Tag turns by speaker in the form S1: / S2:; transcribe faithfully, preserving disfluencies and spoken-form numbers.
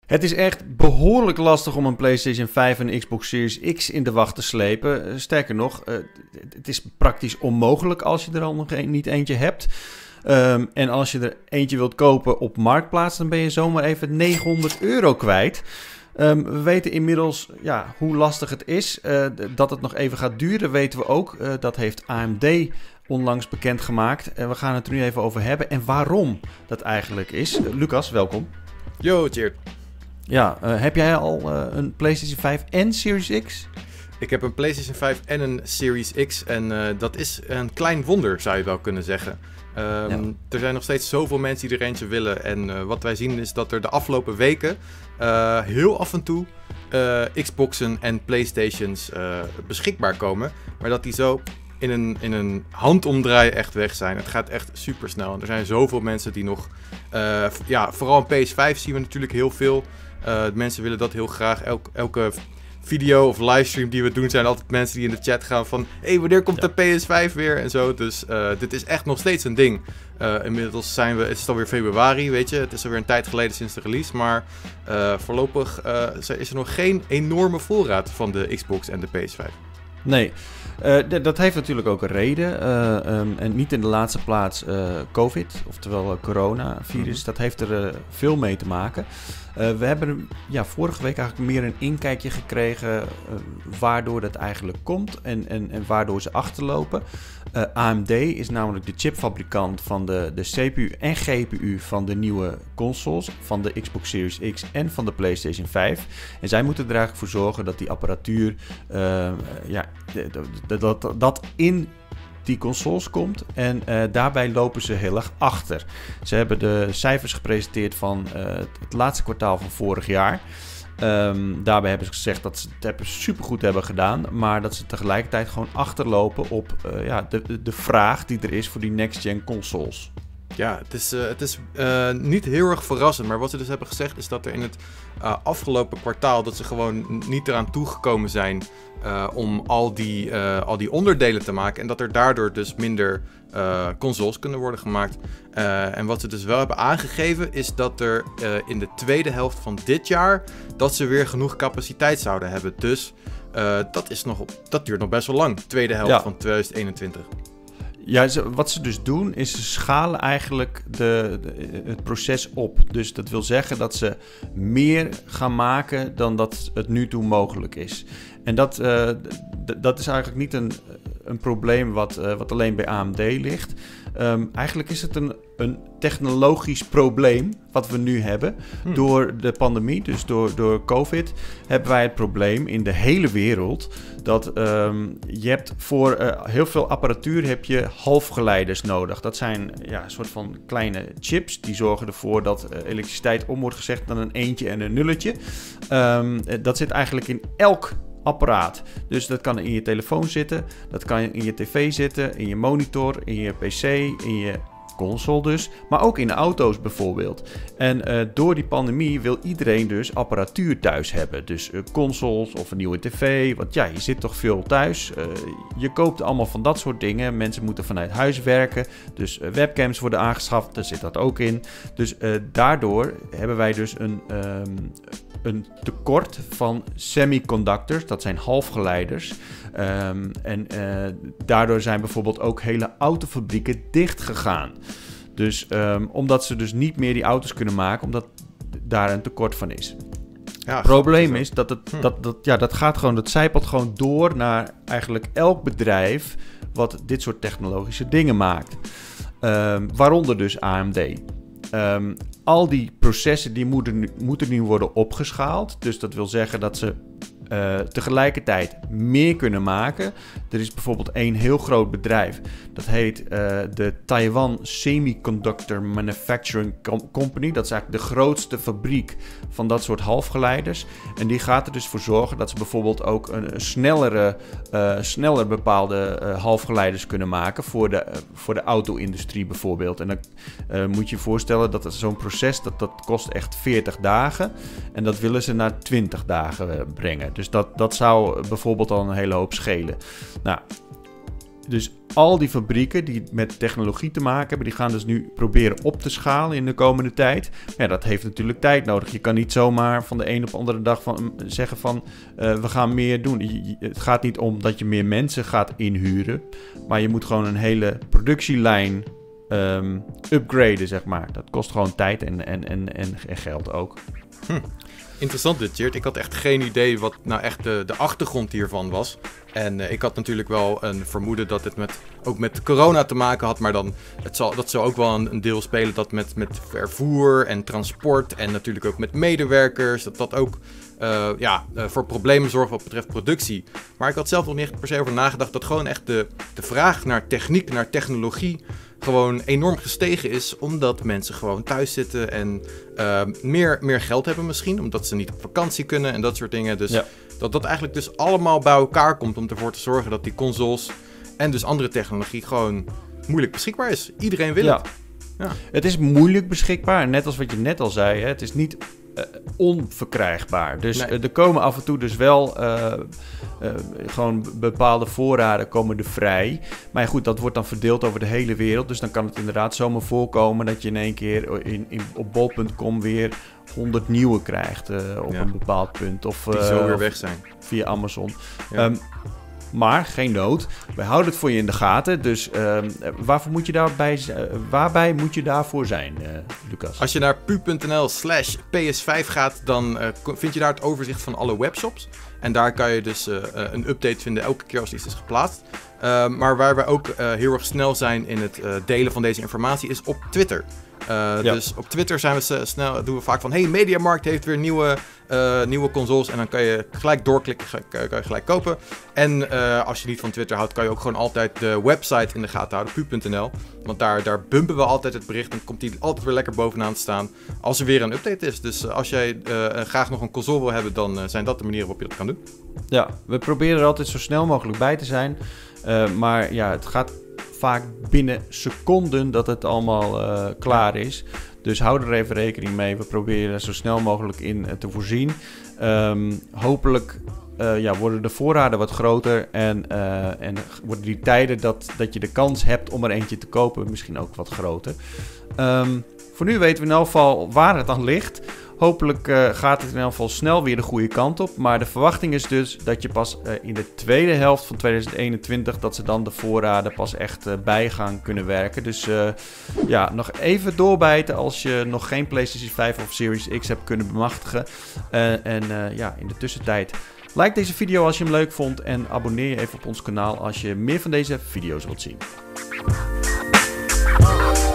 S1: Het is echt behoorlijk lastig om een PlayStation vijf en Xbox Series X in de wacht te slepen. Sterker nog, uh, het is praktisch onmogelijk als je er al nog een, niet eentje hebt. Um, en als je er eentje wilt kopen op Marktplaats, dan ben je zomaar even negenhonderd euro kwijt. Um, we weten inmiddels ja, hoe lastig het is. Uh, dat het nog even gaat duren, weten we ook. Uh, dat heeft A M D onlangs bekendgemaakt. En we gaan het er nu even over hebben. En waarom dat eigenlijk is. Uh, Lucas, welkom.
S2: Yo, Tjeerd.
S1: Ja, uh, heb jij al uh, een PlayStation vijf en Series X?
S2: Ik heb een PlayStation vijf en een Series X. En uh, dat is een klein wonder, zou je wel kunnen zeggen. Um, ja. Er zijn nog steeds zoveel mensen die er eentje willen. En uh, wat wij zien is dat er de afgelopen weken uh, heel af en toe uh, Xboxen en PlayStations uh, beschikbaar komen. Maar dat die zo in een, in een handomdraai echt weg zijn. Het gaat echt super snel. En er zijn zoveel mensen die nog... Uh, ja, vooral een P S vijf zien we natuurlijk heel veel. Uh, mensen willen dat heel graag. Elk, elke video of livestream die we doen zijn altijd mensen die in de chat gaan van... Hé, hey, wanneer komt ja. de P S vijf weer? En zo. Dus uh, dit is echt nog steeds een ding. Uh, inmiddels zijn we... Het is alweer februari, weet je. Het is alweer een tijd geleden sinds de release. Maar uh, voorlopig uh, is er nog geen enorme voorraad van de Xbox en de P S vijf.
S1: Nee, uh, d- dat heeft natuurlijk ook een reden. Uh, um, en niet in de laatste plaats uh, COVID, oftewel uh, coronavirus. Mm-hmm. Dat heeft er uh, veel mee te maken. Uh, we hebben ja, vorige week eigenlijk meer een inkijkje gekregen uh, waardoor dat eigenlijk komt en, en, en waardoor ze achterlopen. Uh, A M D is namelijk de chipfabrikant van de, de C P U en G P U van de nieuwe consoles, van de Xbox Series X en van de PlayStation vijf. En zij moeten er eigenlijk voor zorgen dat die apparatuur, uh, ja, dat, dat, dat in die consoles komt en uh, daarbij lopen ze heel erg achter. Ze hebben de cijfers gepresenteerd van uh, het laatste kwartaal van vorig jaar. Um, daarbij hebben ze gezegd dat ze het supergoed hebben gedaan, maar dat ze tegelijkertijd gewoon achterlopen op uh, ja, de, de, de vraag die er is voor die next-gen consoles.
S2: Ja, het is, uh, het is uh, niet heel erg verrassend, maar wat ze dus hebben gezegd is dat er in het uh, afgelopen kwartaal dat ze gewoon niet eraan toegekomen zijn uh, om al die, uh, al die onderdelen te maken en dat er daardoor dus minder uh, consoles kunnen worden gemaakt. Uh, en wat ze dus wel hebben aangegeven is dat er uh, in de tweede helft van dit jaar dat ze weer genoeg capaciteit zouden hebben. Dus uh, dat, is nog, dat duurt nog best wel lang, tweede helft ja. van twintig eenentwintig.
S1: Ja, ze, wat ze dus doen is ze schalen eigenlijk de, de, het proces op. Dus dat wil zeggen dat ze meer gaan maken dan dat het nu toe mogelijk is. En dat, uh, d- dat is eigenlijk niet een, een probleem wat, uh, wat alleen bij A M D ligt. Um, eigenlijk is het een, een technologisch probleem wat we nu hebben. Hmm. Door de pandemie, dus door, door COVID, hebben wij het probleem in de hele wereld dat um, je hebt voor uh, heel veel apparatuur heb je halfgeleiders nodig. Dat zijn ja, een soort van kleine chips die zorgen ervoor dat uh, elektriciteit om wordt gezet naar een eentje en een nulletje. Um, dat zit eigenlijk in elk apparaat. Dus dat kan in je telefoon zitten, dat kan in je tv zitten, in je monitor, in je pc, in je console dus, maar ook in de auto's bijvoorbeeld. En uh, door die pandemie wil iedereen dus apparatuur thuis hebben. Dus uh, consoles of een nieuwe tv, want ja, je zit toch veel thuis. Uh, je koopt allemaal van dat soort dingen. Mensen moeten vanuit huis werken, dus uh, webcams worden aangeschaft, daar zit dat ook in. Dus uh, daardoor hebben wij dus een... Um, een tekort van semiconductors, dat zijn halfgeleiders. Um, en uh, daardoor zijn bijvoorbeeld ook hele autofabrieken dicht gegaan. Dus um, omdat ze dus niet meer die auto's kunnen maken, omdat daar een tekort van is. Ja, het probleem is dat het, hm. dat, dat, ja, dat gaat gewoon, dat zijpelt gewoon door naar eigenlijk elk bedrijf wat dit soort technologische dingen maakt. Um, waaronder dus A M D. Um, al die processen die moeten nu, moeten nu worden opgeschaald. Dus dat wil zeggen dat ze uh, tegelijkertijd meer kunnen maken. Er is bijvoorbeeld één heel groot bedrijf. Dat heet uh, de Taiwan Semiconductor Manufacturing Company. Dat is eigenlijk de grootste fabriek van dat soort halfgeleiders. En die gaat er dus voor zorgen dat ze bijvoorbeeld ook een, een snellere, uh, sneller bepaalde uh, halfgeleiders kunnen maken voor de, uh, voor de auto-industrie bijvoorbeeld. En dan uh, moet je je voorstellen dat zo'n proces, dat, dat kost echt veertig dagen. En dat willen ze naar twintig dagen uh, brengen. Dus dat, dat zou bijvoorbeeld al een hele hoop schelen. Nou, dus al die fabrieken die met technologie te maken hebben, die gaan dus nu proberen op te schalen in de komende tijd. Ja, dat heeft natuurlijk tijd nodig. Je kan niet zomaar van de een op de andere dag van, zeggen van uh, we gaan meer doen. Je, je, het gaat niet om dat je meer mensen gaat inhuren, maar je moet gewoon een hele productielijn um, upgraden, zeg maar. Dat kost gewoon tijd en, en, en, en, en geld ook.
S2: Hm. Interessant dit, Tjeerd. Ik had echt geen idee wat nou echt de, de achtergrond hiervan was. En uh, ik had natuurlijk wel een vermoeden dat het met, ook met corona te maken had. Maar dan, het zal, dat zou ook wel een, een deel spelen dat met, met vervoer en transport en natuurlijk ook met medewerkers. Dat dat ook uh, ja, uh, voor problemen zorgt wat betreft productie. Maar ik had zelf nog niet echt per se over nagedacht dat gewoon echt de, de vraag naar techniek, naar technologie gewoon enorm gestegen is, omdat mensen gewoon thuis zitten en uh, meer, meer geld hebben misschien, omdat ze niet op vakantie kunnen en dat soort dingen. Dus ja. dat dat eigenlijk dus allemaal bij elkaar komt om ervoor te zorgen dat die consoles en dus andere technologie gewoon moeilijk beschikbaar is. Iedereen wil
S1: ja.
S2: het. Ja.
S1: Het is moeilijk beschikbaar, net als wat je net al zei, hè? Het is niet uh, onverkrijgbaar. Dus nee. uh, er komen af en toe dus wel uh, uh, gewoon bepaalde voorraden komen er vrij. Maar ja, goed, dat wordt dan verdeeld over de hele wereld. Dus dan kan het inderdaad zomaar voorkomen dat je in één keer in, in, op bol punt com weer honderd nieuwe krijgt uh, op ja. een bepaald punt. Of, uh,
S2: Die zo weer weg zijn.
S1: Via Amazon. Ja. Um, Maar geen nood. Wij houden het voor je in de gaten. Dus uh, waarvoor moet je daarbij, uh, waarbij moet je daarvoor zijn, uh, Lucas?
S2: Als je naar pu.nl slash P S vijf gaat, dan uh, vind je daar het overzicht van alle webshops. En daar kan je dus uh, een update vinden elke keer als iets is geplaatst. Uh, maar waar we ook uh, heel erg snel zijn in het uh, delen van deze informatie is op Twitter. Uh, ja. Dus op Twitter zijn we snel, doen we vaak van, hey, Mediamarkt heeft weer nieuwe, uh, nieuwe consoles. En dan kan je gelijk doorklikken, kan je, kan je gelijk kopen. En uh, als je niet van Twitter houdt, kan je ook gewoon altijd de website in de gaten houden, pu punt n l. Want daar, daar bumpen we altijd het bericht en komt die altijd weer lekker bovenaan te staan als er weer een update is. Dus uh, als jij uh, graag nog een console wil hebben, dan uh, zijn dat de manieren waarop je dat kan doen.
S1: Ja, we proberen er altijd zo snel mogelijk bij te zijn. Uh, maar ja, het gaat vaak binnen seconden dat het allemaal uh, klaar is. Dus hou er even rekening mee. We proberen er zo snel mogelijk in uh, te voorzien. Um, hopelijk uh, ja, worden de voorraden wat groter. En, uh, en worden die tijden dat, dat je de kans hebt om er eentje te kopen misschien ook wat groter. Um, voor nu weten we in elk geval waar het aan ligt. Hopelijk uh, gaat het in elk geval snel weer de goede kant op. Maar de verwachting is dus dat je pas uh, in de tweede helft van tweeduizend eenentwintig... dat ze dan de voorraden pas echt uh, bij gaan kunnen werken. Dus uh, ja, nog even doorbijten als je nog geen PlayStation vijf of Series X hebt kunnen bemachtigen. Uh, en uh, ja, in de tussentijd, like deze video als je hem leuk vond. En abonneer je even op ons kanaal als je meer van deze video's wilt zien.